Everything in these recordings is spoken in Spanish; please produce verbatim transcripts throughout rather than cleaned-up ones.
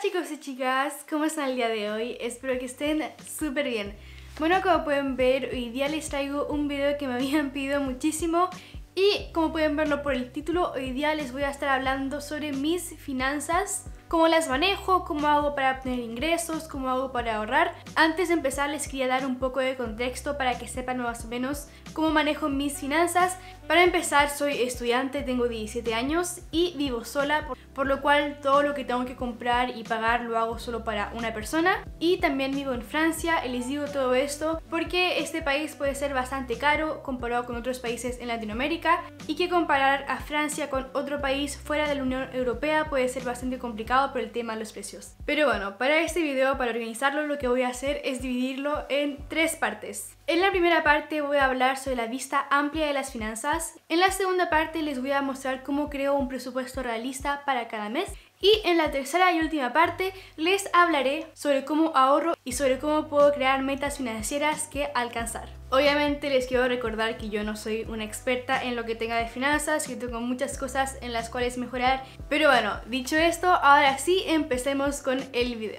chicos y chicas, ¿cómo están el día de hoy? Espero que estén súper bien. Bueno, como pueden ver, hoy día les traigo un video que me habían pedido muchísimo y como pueden verlo por el título, hoy día les voy a estar hablando sobre mis finanzas, cómo las manejo, cómo hago para obtener ingresos, cómo hago para ahorrar. Antes de empezar les quería dar un poco de contexto para que sepan más o menos cómo manejo mis finanzas. Para empezar, soy estudiante, tengo diecisiete años y vivo sola, por, por lo cual todo lo que tengo que comprar y pagar lo hago solo para una persona. Y también vivo en Francia, y les digo todo esto porque este país puede ser bastante caro comparado con otros países en Latinoamérica y que comparar a Francia con otro país fuera de la Unión Europea puede ser bastante complicado por el tema de los precios. Pero bueno, para este video, para organizarlo, lo que voy a hacer es dividirlo en tres partes. En la primera parte voy a hablar sobre la vista amplia de las finanzas. En la segunda parte les voy a mostrar cómo creo un presupuesto realista para cada mes. Y en la tercera y última parte les hablaré sobre cómo ahorro y sobre cómo puedo crear metas financieras que alcanzar. Obviamente les quiero recordar que yo no soy una experta en lo que tenga de finanzas, que tengo muchas cosas en las cuales mejorar. Pero bueno, dicho esto, ahora sí empecemos con el video.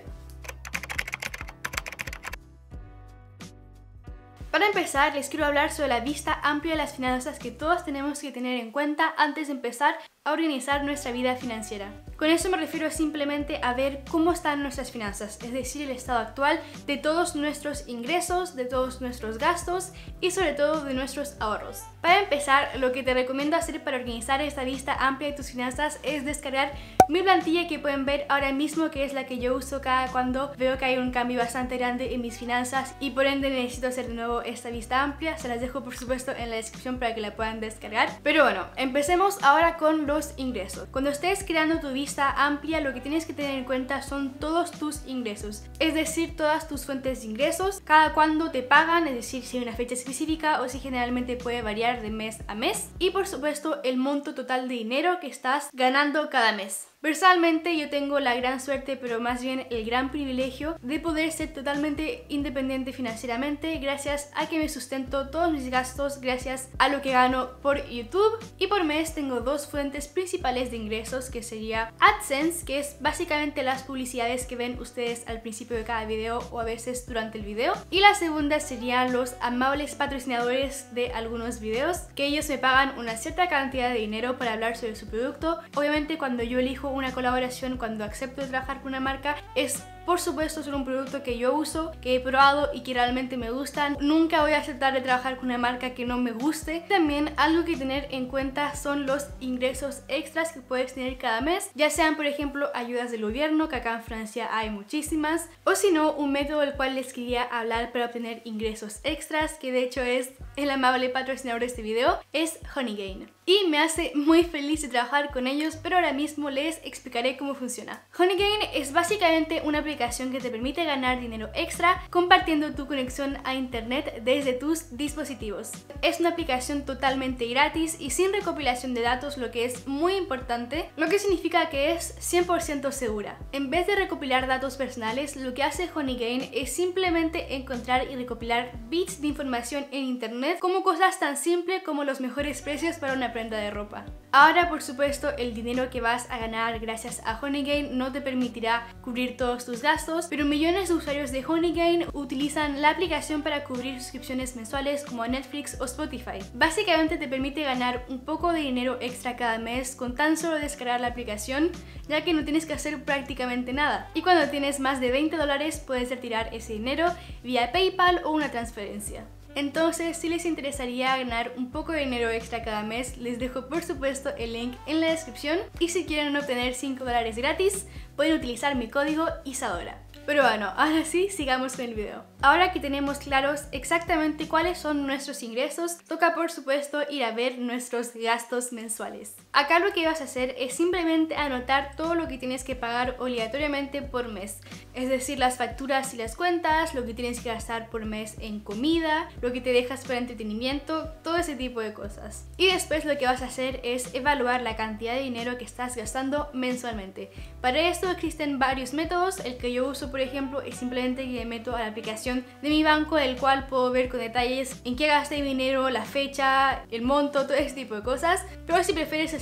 Para empezar, les quiero hablar sobre la vista amplia de las finanzas que todos tenemos que tener en cuenta antes de empezar a organizar nuestra vida financiera. Con eso me refiero simplemente a ver cómo están nuestras finanzas, es decir, el estado actual de todos nuestros ingresos, de todos nuestros gastos y sobre todo de nuestros ahorros. Para empezar, lo que te recomiendo hacer para organizar esta vista amplia de tus finanzas es descargar mi plantilla que pueden ver ahora mismo, que es la que yo uso cada cuando veo que hay un cambio bastante grande en mis finanzas y por ende necesito hacer de nuevo esta vista amplia. Se las dejo por supuesto en la descripción para que la puedan descargar. Pero bueno, empecemos ahora con los ingresos. Cuando estés creando tu vista amplia, lo que tienes que tener en cuenta son todos tus ingresos, es decir, todas tus fuentes de ingresos, cada cuándo te pagan, es decir, si hay una fecha específica o si generalmente puede variar de mes a mes, y por supuesto el monto total de dinero que estás ganando cada mes. Personalmente yo tengo la gran suerte, pero más bien el gran privilegio de poder ser totalmente independiente financieramente gracias a que me sustento todos mis gastos gracias a lo que gano por YouTube, y por mes tengo dos fuentes principales de ingresos, que sería AdSense, que es básicamente las publicidades que ven ustedes al principio de cada video o a veces durante el video, y la segunda serían los amables patrocinadores de algunos videos, que ellos me pagan una cierta cantidad de dinero para hablar sobre su producto. Obviamente cuando yo elijo una colaboración, cuando acepto trabajar con una marca, es por supuesto solo un producto que yo uso, que he probado y que realmente me gustan. Nunca voy a aceptar de trabajar con una marca que no me guste. También algo que tener en cuenta son los ingresos extras que puedes tener cada mes, ya sean por ejemplo ayudas del gobierno, que acá en Francia hay muchísimas, o si no, un método del cual les quería hablar para obtener ingresos extras, que de hecho es el amable patrocinador de este video, es Honeygain. Y me hace muy feliz de trabajar con ellos, pero ahora mismo les explicaré cómo funciona. Honeygain es básicamente una aplicación que te permite ganar dinero extra compartiendo tu conexión a internet desde tus dispositivos. Es una aplicación totalmente gratis y sin recopilación de datos, lo que es muy importante, lo que significa que es cien por ciento segura. En vez de recopilar datos personales, lo que hace Honeygain es simplemente encontrar y recopilar bits de información en internet, como cosas tan simples como los mejores precios para una prenda de ropa. Ahora, por supuesto, el dinero que vas a ganar gracias a Honeygain no te permitirá cubrir todos tus gastos, pero millones de usuarios de Honeygain utilizan la aplicación para cubrir suscripciones mensuales como Netflix o Spotify. Básicamente te permite ganar un poco de dinero extra cada mes con tan solo descargar la aplicación, ya que no tienes que hacer prácticamente nada. Y cuando tienes más de veinte dólares puedes retirar ese dinero vía PayPal o una transferencia. Entonces, si les interesaría ganar un poco de dinero extra cada mes, les dejo por supuesto el link en la descripción, y si quieren obtener cinco dólares gratis, pueden utilizar mi código Isadora. Pero bueno, ahora sí, sigamos con el video. Ahora que tenemos claros exactamente cuáles son nuestros ingresos, toca por supuesto ir a ver nuestros gastos mensuales. Acá lo que vas a hacer es simplemente anotar todo lo que tienes que pagar obligatoriamente por mes, es decir, las facturas y las cuentas, lo que tienes que gastar por mes en comida, lo que te dejas para entretenimiento, todo ese tipo de cosas. Y después lo que vas a hacer es evaluar la cantidad de dinero que estás gastando mensualmente. Para esto existen varios métodos. El que yo uso, por ejemplo, es simplemente que me meto a la aplicación de mi banco, del cual puedo ver con detalles en qué gasté mi dinero, la fecha, el monto, todo ese tipo de cosas. Pero si prefieres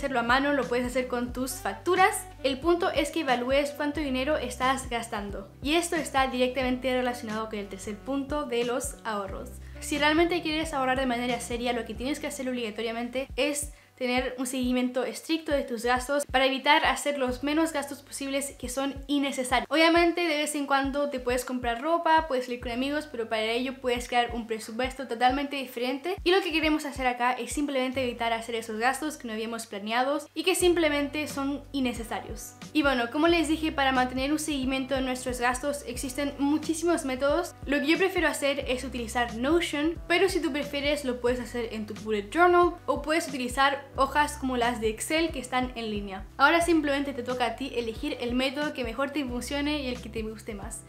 hacerlo a mano, lo puedes hacer con tus facturas. El punto es que evalúes cuánto dinero estás gastando. Y esto está directamente relacionado con el tercer punto de los ahorros. Si realmente quieres ahorrar de manera seria, lo que tienes que hacer obligatoriamente es tener un seguimiento estricto de tus gastos para evitar hacer los menos gastos posibles que son innecesarios. Obviamente de vez en cuando te puedes comprar ropa, puedes salir con amigos, pero para ello puedes crear un presupuesto totalmente diferente, y lo que queremos hacer acá es simplemente evitar hacer esos gastos que no habíamos planeado y que simplemente son innecesarios. Y bueno, como les dije, para mantener un seguimiento de nuestros gastos existen muchísimos métodos. Lo que yo prefiero hacer es utilizar Notion, pero si tú prefieres lo puedes hacer en tu bullet journal o puedes utilizar hojas como las de Excel que están en línea. Ahora simplemente te toca a ti elegir el método que mejor te funcione y el que te guste más.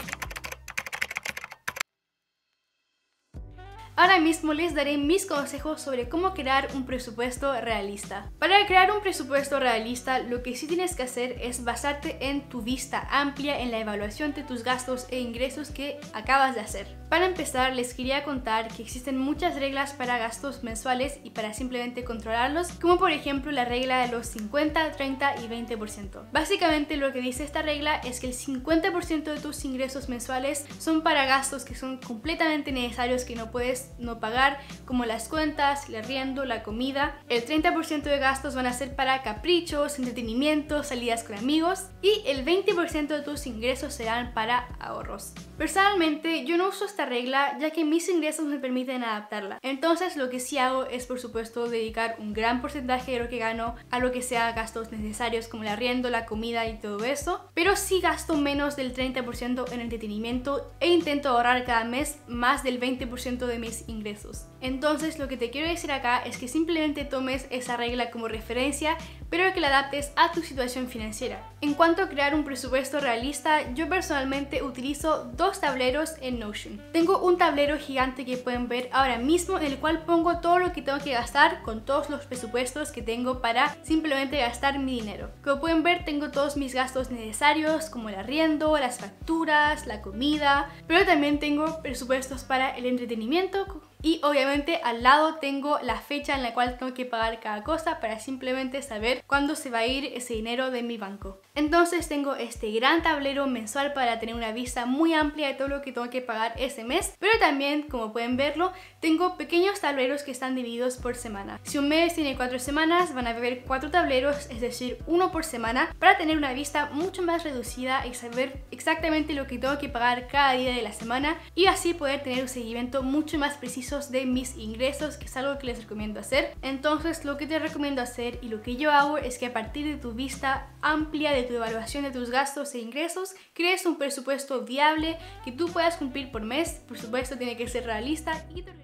Ahora mismo les daré mis consejos sobre cómo crear un presupuesto realista. Para crear un presupuesto realista, lo que sí tienes que hacer es basarte en tu vista amplia, en la evaluación de tus gastos e ingresos que acabas de hacer. Para empezar, les quería contar que existen muchas reglas para gastos mensuales y para simplemente controlarlos, como por ejemplo la regla de los cincuenta, treinta y veinte por ciento. Básicamente lo que dice esta regla es que el cincuenta por ciento de tus ingresos mensuales son para gastos que son completamente necesarios, que no puedes no pagar, como las cuentas, el arriendo, la comida. El treinta por ciento de gastos van a ser para caprichos, entretenimiento, salidas con amigos, y el veinte por ciento de tus ingresos serán para ahorros. Personalmente yo no uso esta regla ya que mis ingresos me permiten adaptarla. Entonces lo que sí hago es, por supuesto, dedicar un gran porcentaje de lo que gano a lo que sea gastos necesarios como el arriendo, la comida y todo eso, pero sí gasto menos del treinta por ciento en entretenimiento e intento ahorrar cada mes más del veinte por ciento de mis ingresos. Entonces lo que te quiero decir acá es que simplemente tomes esa regla como referencia, pero que la adaptes a tu situación financiera. En cuanto a crear un presupuesto realista, yo personalmente utilizo dos tableros en Notion. Tengo un tablero gigante que pueden ver ahora mismo, en el cual pongo todo lo que tengo que gastar con todos los presupuestos que tengo para simplemente gastar mi dinero. Como pueden ver, tengo todos mis gastos necesarios como el arriendo, las facturas, la comida, pero también tengo presupuestos para el entretenimiento. Y obviamente al lado tengo la fecha en la cual tengo que pagar cada cosa para simplemente saber cuándo se va a ir ese dinero de mi banco. Entonces tengo este gran tablero mensual para tener una vista muy amplia de todo lo que tengo que pagar ese mes, pero también, como pueden verlo, tengo pequeños tableros que están divididos por semana. Si un mes tiene cuatro semanas, van a haber cuatro tableros, es decir, uno por semana, para tener una vista mucho más reducida y saber exactamente lo que tengo que pagar cada día de la semana, y así poder tener un seguimiento mucho más preciso de mis ingresos, que es algo que les recomiendo hacer. Entonces lo que te recomiendo hacer y lo que yo hago es que a partir de tu vista amplia, de tu evaluación de tus gastos e ingresos, crees un presupuesto viable que tú puedas cumplir por mes. Por supuesto tiene que ser realista y te...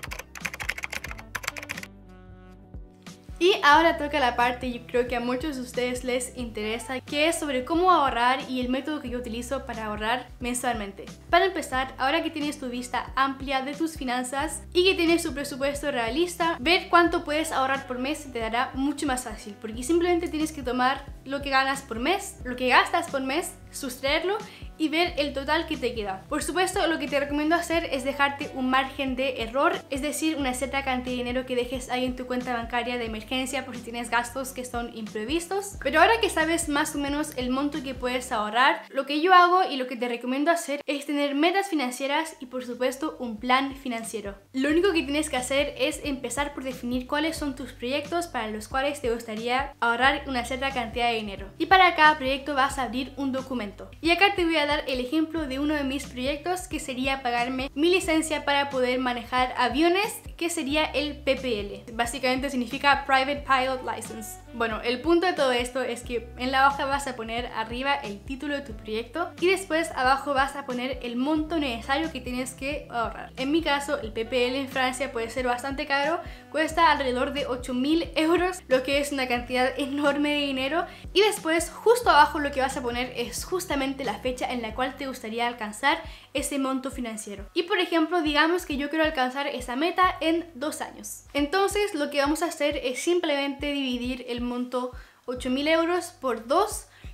Y ahora toca la parte y yo creo que a muchos de ustedes les interesa, que es sobre cómo ahorrar y el método que yo utilizo para ahorrar mensualmente. Para empezar, ahora que tienes tu vista amplia de tus finanzas y que tienes tu presupuesto realista, ver cuánto puedes ahorrar por mes te dará mucho más fácil, porque simplemente tienes que tomar lo que ganas por mes, lo que gastas por mes, sustraerlo y ver el total que te queda. Por supuesto, lo que te recomiendo hacer es dejarte un margen de error, es decir, una cierta cantidad de dinero que dejes ahí en tu cuenta bancaria de emergencia por si tienes gastos que son imprevistos. Pero ahora que sabes más o menos el monto que puedes ahorrar, lo que yo hago y lo que te recomiendo hacer es tener metas financieras y, por supuesto, un plan financiero. Lo único que tienes que hacer es empezar por definir cuáles son tus proyectos para los cuales te gustaría ahorrar una cierta cantidad de dinero. Y para cada proyecto vas a abrir un documento. Y acá te voy a dar el ejemplo de uno de mis proyectos, que sería pagarme mi licencia para poder manejar aviones, que sería el P P L. Básicamente significa Private Pilot License. Bueno, el punto de todo esto es que en la hoja vas a poner arriba el título de tu proyecto y después abajo vas a poner el monto necesario que tienes que ahorrar. En mi caso, el P P L en Francia puede ser bastante caro, cuesta alrededor de ocho mil euros, lo que es una cantidad enorme de dinero. Y después, justo abajo, lo que vas a poner es justamente la fecha en la cual te gustaría alcanzar ese monto financiero. Y por ejemplo, digamos que yo quiero alcanzar esa meta en dos años. Entonces lo que vamos a hacer es simplemente dividir el monto ocho mil euros por dos,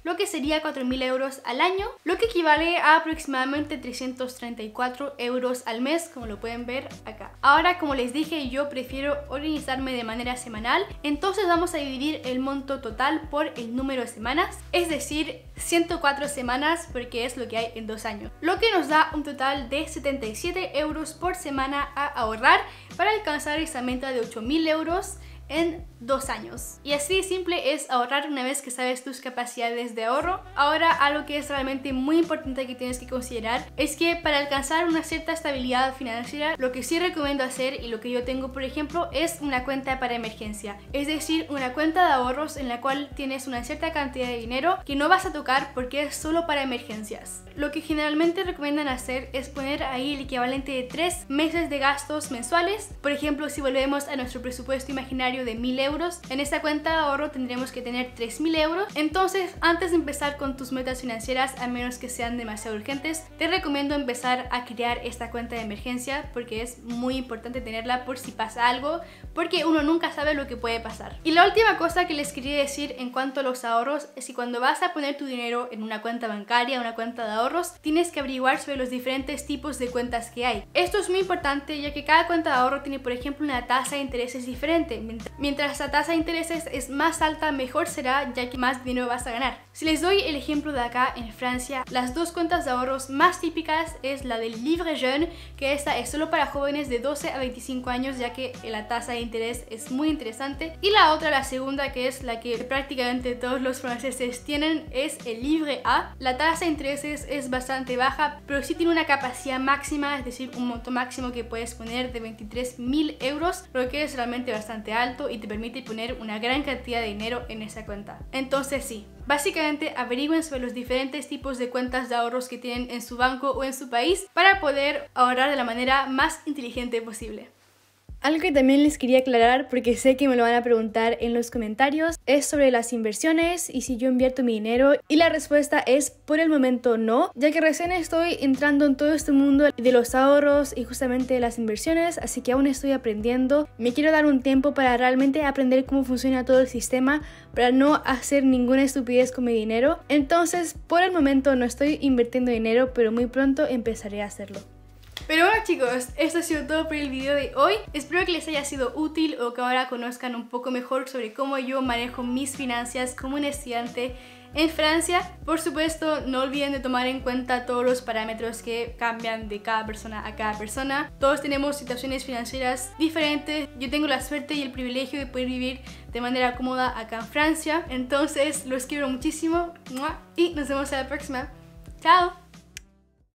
lo que sería cuatro mil euros al año, lo que equivale a aproximadamente trescientos treinta y cuatro euros al mes, como lo pueden ver acá. Ahora, como les dije, yo prefiero organizarme de manera semanal, entonces vamos a dividir el monto total por el número de semanas, es decir, ciento cuatro semanas, porque es lo que hay en dos años, lo que nos da un total de setenta y siete euros por semana a ahorrar para alcanzar esa meta de ocho mil euros en dos años. Y así de simple es ahorrar una vez que sabes tus capacidades de ahorro. Ahora, algo que es realmente muy importante que tienes que considerar es que para alcanzar una cierta estabilidad financiera, lo que sí recomiendo hacer y lo que yo tengo, por ejemplo, es una cuenta para emergencia, es decir, una cuenta de ahorros en la cual tienes una cierta cantidad de dinero que no vas a tocar porque es solo para emergencias. Lo que generalmente recomiendan hacer es poner ahí el equivalente de tres meses de gastos mensuales. Por ejemplo, si volvemos a nuestro presupuesto imaginario de mil euros, en esta cuenta de ahorro tendremos que tener tres mil euros. Entonces, antes de empezar con tus metas financieras, a menos que sean demasiado urgentes, te recomiendo empezar a crear esta cuenta de emergencia, porque es muy importante tenerla por si pasa algo, porque uno nunca sabe lo que puede pasar. Y la última cosa que les quería decir en cuanto a los ahorros es que cuando vas a poner tu dinero en una cuenta bancaria, una cuenta de ahorros, tienes que averiguar sobre los diferentes tipos de cuentas que hay. Esto es muy importante, ya que cada cuenta de ahorro tiene, por ejemplo, una tasa de intereses diferente. Mientras la tasa de intereses es más alta, mejor será, ya que más dinero vas a ganar. Si les doy el ejemplo de acá en Francia, las dos cuentas de ahorros más típicas es la del Livret Jeune, que esta es solo para jóvenes de doce a veinticinco años, ya que la tasa de interés es muy interesante. Y la otra, la segunda, que es la que prácticamente todos los franceses tienen, es el Livret A. La tasa de intereses es bastante baja, pero sí tiene una capacidad máxima, es decir, un monto máximo que puedes poner de veintitrés mil euros, lo que es realmente bastante alto y te permite poner una gran cantidad de dinero en esa cuenta. Entonces sí, básicamente averigüen sobre los diferentes tipos de cuentas de ahorros que tienen en su banco o en su país para poder ahorrar de la manera más inteligente posible. Algo que también les quería aclarar, porque sé que me lo van a preguntar en los comentarios, es sobre las inversiones y si yo invierto mi dinero, y la respuesta es por el momento no, ya que recién estoy entrando en todo este mundo de los ahorros y justamente de las inversiones, así que aún estoy aprendiendo. Me quiero dar un tiempo para realmente aprender cómo funciona todo el sistema, para no hacer ninguna estupidez con mi dinero. Entonces, por el momento no estoy invirtiendo dinero, pero muy pronto empezaré a hacerlo. Pero bueno, chicos, esto ha sido todo por el video de hoy. Espero que les haya sido útil o que ahora conozcan un poco mejor sobre cómo yo manejo mis finanzas como un estudiante en Francia. Por supuesto, no olviden de tomar en cuenta todos los parámetros que cambian de cada persona a cada persona. Todos tenemos situaciones financieras diferentes. Yo tengo la suerte y el privilegio de poder vivir de manera cómoda acá en Francia. Entonces, los quiero muchísimo y nos vemos a la próxima. ¡Chao!